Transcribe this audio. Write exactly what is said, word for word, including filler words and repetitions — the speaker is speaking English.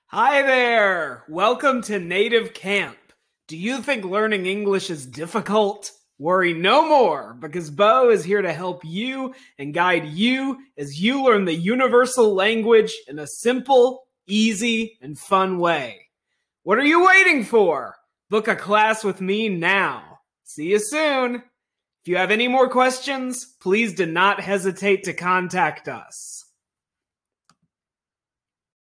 Hi there! Welcome to Native Camp. Do you think learning English is difficult? Worry no more, because Beau is here to help you and guide you as you learn the universal language in a simple, easy, and fun way. What are you waiting for? Book a class with me now. See you soon! If you have any more questions, please do not hesitate to contact us.